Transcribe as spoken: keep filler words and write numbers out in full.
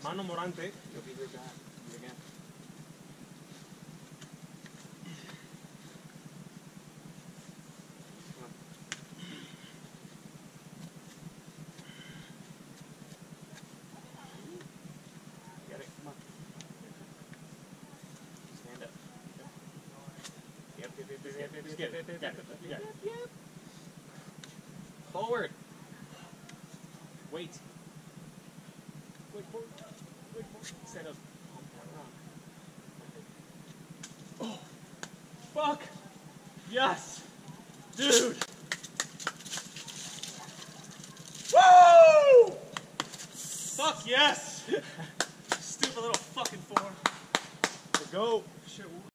Mano Morante. You'll be here back. Again. Get it. Come on. Stand up. Yep, yep, yep, yep, yep, yep, yep, yep, yep, yep, yep. Forward. Wait. Wait forward. Wait forward. Instead of. Oh. Fuck. Yes. Dude. Woo! Fuck yes. Stupid little fucking four. Go. Shit.